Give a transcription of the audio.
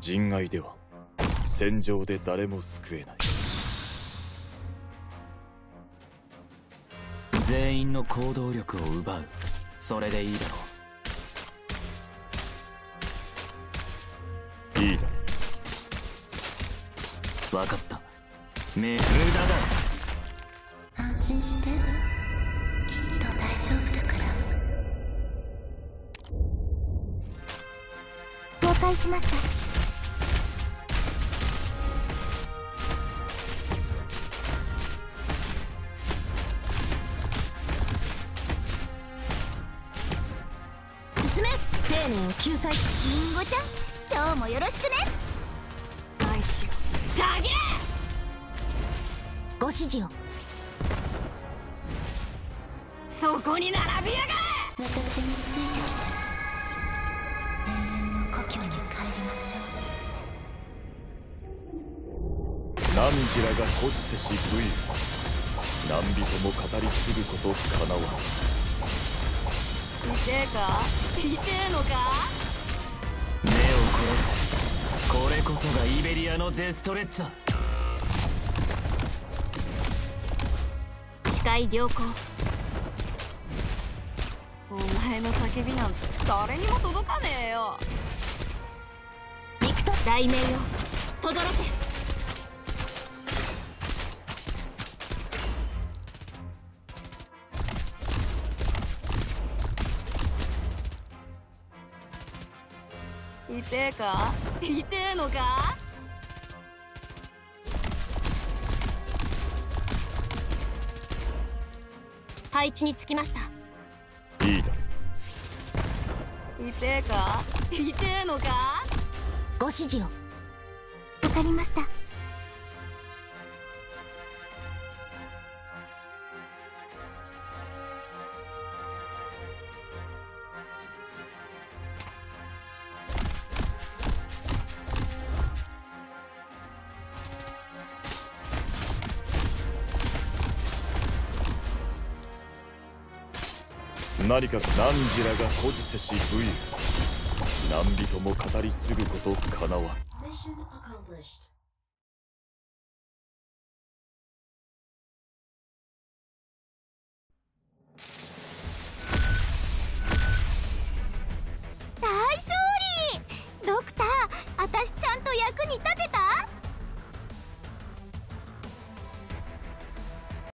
人外では戦場で誰も救えない。 全員の行動力を奪う。それでいいだろう。いいだろう。分かった。無駄だ。 安心して、きっと大丈夫だから。了解しました。進め、生命を救済。リンゴちゃん、今日もよろしくね。大地をたげれ。ご指示を。そこに並びやがれ。私についてきた。永遠の故郷に帰りましょう。 汝らが孤児せし武勇、何人も語り継ぐことかなわん。 痛えか？痛えのか？ 目を殺せ。これこそがイベリアのデストレッツァ。 視界良好。お前の叫びなんて誰にも届かねえよ。行くと大名よ、轟け。痛えか？痛えのか？配置につきました。 いいだろう。痛えか？痛えのか？ご指示を。わかりました。 何か汝らが孤児せし武勇、何人も語り継ぐことかなわん。